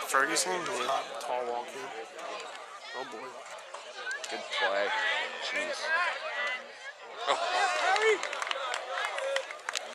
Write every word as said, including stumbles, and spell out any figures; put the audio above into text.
Ferguson, yeah, tall walking. Oh boy. Good play. Jeez.